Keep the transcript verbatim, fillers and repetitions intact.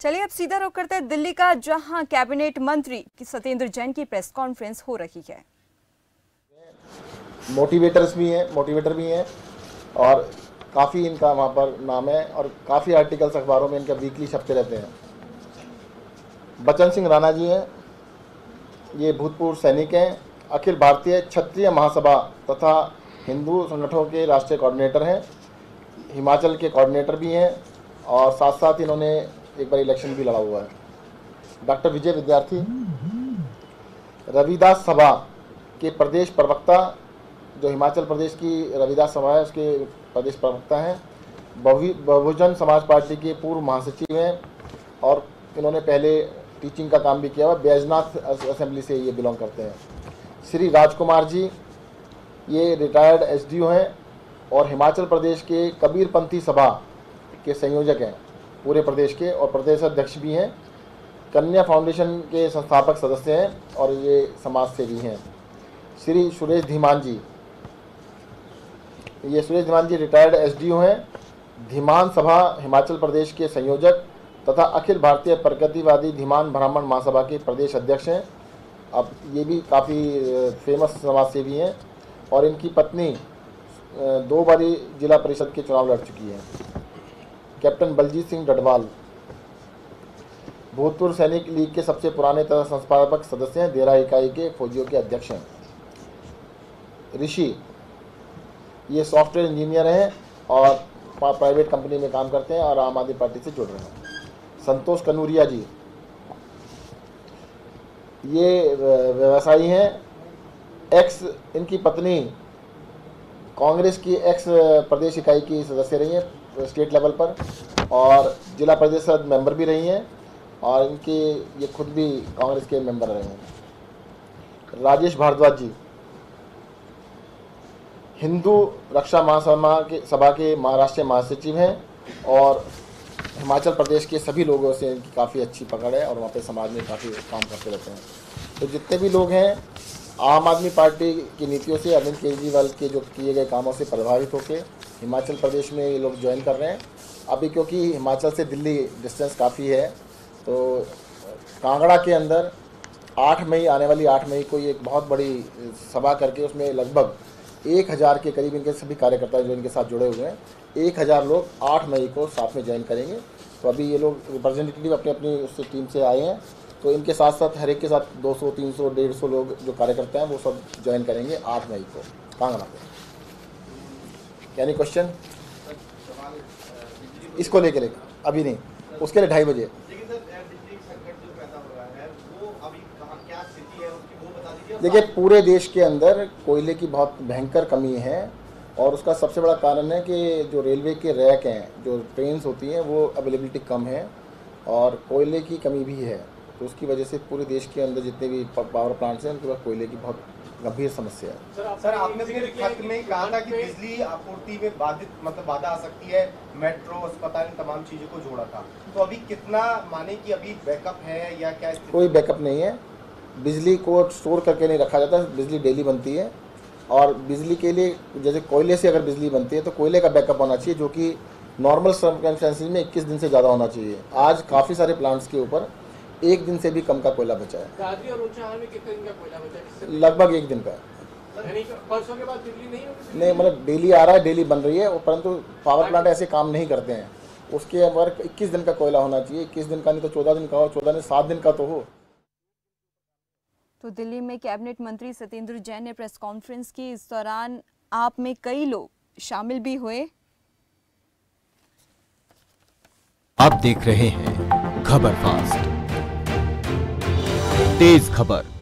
चलिए अब सीधा रुख करते हैं दिल्ली का, जहां कैबिनेट मंत्री सत्येंद्र जैन की प्रेस कॉन्फ्रेंस हो रही है। मोटिवेटर्स भी हैं मोटिवेटर भी हैं और काफ़ी इनका वहाँ पर नाम है और काफ़ी आर्टिकल्स अखबारों में इनका वीकली छपते रहते हैं। बचन सिंह राणा जी हैं, ये भूतपूर्व सैनिक हैं, अखिल भारतीय क्षत्रिय महासभा तथा हिंदू संगठनों के राष्ट्रीय कोऑर्डिनेटर हैं, हिमाचल के कोऑर्डिनेटर भी हैं और साथ साथ इन्होंने एक बार इलेक्शन भी लड़ा हुआ है। डॉक्टर विजय विद्यार्थी रविदास सभा के प्रदेश प्रवक्ता, जो हिमाचल प्रदेश की रविदास सभा है उसके प्रदेश प्रवक्ता हैं। बहुजन समाज पार्टी के पूर्व महासचिव हैं और इन्होंने पहले टीचिंग का काम भी किया हुआ, बैजनाथ असेंबली से ये बिलोंग करते हैं। श्री राजकुमार जी ये रिटायर्ड एसडीओ हैं और हिमाचल प्रदेश के कबीरपंथी सभा के संयोजक हैं पूरे प्रदेश के और प्रदेश अध्यक्ष भी हैं। कन्या फाउंडेशन के संस्थापक सदस्य हैं और ये समाज सेवी हैं। श्री सुरेश धीमान जी ये सुरेश धीमान जी रिटायर्ड एसडीओ हैं, धीमान सभा हिमाचल प्रदेश के संयोजक तथा अखिल भारतीय प्रगतिवादी धीमान ब्राह्मण महासभा के प्रदेश अध्यक्ष हैं। अब ये भी काफ़ी फेमस समाज सेवी हैं और इनकी पत्नी दो बारी जिला परिषद के चुनाव लड़ चुकी है। कैप्टन बलजीत सिंह डडवाल भूतपूर्व सैनिक लीग के सबसे पुराने तथा संस्थापक सदस्य हैं, देरा इकाई के फौजियों के अध्यक्ष हैं। ऋषि ये सॉफ्टवेयर इंजीनियर हैं और प्राइवेट कंपनी में काम करते हैं और आम आदमी पार्टी से जुड़ रहे हैं। संतोष कनूरिया जी ये व्यवसायी हैं, एक्स इनकी पत्नी कांग्रेस की एक्स प्रदेश इकाई की सदस्य रही हैं स्टेट लेवल पर और जिला परिषद मेंबर भी रही हैं और इनके ये खुद भी कांग्रेस के मेंबर रहे हैं। राजेश भारद्वाज जी हिंदू रक्षा महासभा के सभा के महाराष्ट्रीय महासचिव हैं और हिमाचल प्रदेश के सभी लोगों से इनकी काफ़ी अच्छी पकड़ है और वहाँ पे समाज में काफ़ी काम करते रहते हैं। तो जितने भी लोग हैं आम आदमी पार्टी की नीतियों से, अरविंद केजरीवाल के जो किए गए कामों से प्रभावित होकर हिमाचल प्रदेश में ये लोग ज्वाइन कर रहे हैं। अभी क्योंकि हिमाचल से दिल्ली डिस्टेंस काफ़ी है तो कांगड़ा के अंदर आठ मई आने वाली आठ मई को ये एक बहुत बड़ी सभा करके उसमें लगभग एक हज़ार के करीब इनके सभी कार्यकर्ता जो इनके साथ जुड़े हुए हैं, एक हज़ार लोग आठ मई को साथ में ज्वाइन करेंगे। तो अभी ये लोग रिप्रेजेंटेटिव अपनी अपनी उससे टीम से आए हैं तो इनके साथ साथ हर एक के साथ दो सौ, तीन सौ, डेढ़ सौ लोग जो कार्यकर्ता हैं वो सब ज्वाइन करेंगे आठ मई को कांगड़ा पे। यानी क्वेश्चन इसको लेकर एक अभी नहीं, उसके लिए ढाई बजे। देखिए पूरे देश के अंदर कोयले की बहुत भयंकर कमी है और उसका सबसे बड़ा कारण है कि जो रेलवे के रैक हैं, जो ट्रेन्स होती हैं वो अवेलेबिलिटी कम है और कोयले की कमी भी है। तो उसकी वजह से पूरे देश के अंदर जितने भी पावर प्लांट्स हैं उनके पास कोयले की बहुत गंभीर समस्या है। सर, आप, सर आपने अपने खत में कहा था कि बिजली आपूर्ति में बाधित मतलब बाधा आ सकती है, मेट्रो, अस्पताल, तमाम चीज़ों को जोड़ा था। तो अभी कितना माने कि अभी बैकअप है या क्या? कोई बैकअप नहीं है, बिजली को स्टोर करके नहीं रखा जाता, बिजली डेली बनती है और बिजली के लिए जैसे कोयले से अगर बिजली बनती है तो कोयले का बैकअप होना चाहिए जो कि नॉर्मल सर्कमस्टेंसेस में इक्कीस दिन से ज़्यादा होना चाहिए। आज काफ़ी सारे प्लांट्स के ऊपर एक दिन से भी कम का कोयला बचा है। दादरी और ऊंचाहार में कितने दिन का कोयला बचा है? लगभग एक दिन का। परसों के बाद बिजली नहीं होगी? नहीं, मतलब डेली आ रहा है, डेली बन रही है, परंतु पावर प्लांट ऐसे काम नहीं करते हैं। उसके अंदर इक्कीस दिन का कोयला होना चाहिए, इक्कीस दिन का नहीं तो चौदह दिन का हो, चौदह दिन सात दिन का तो हो। तो दिल्ली में कैबिनेट मंत्री सत्येंद्र जैन ने प्रेस कॉन्फ्रेंस की। इस दौरान आप में कई लोग शामिल भी हुए। आप देख रहे हैं खबर फास्ट, तेज खबर।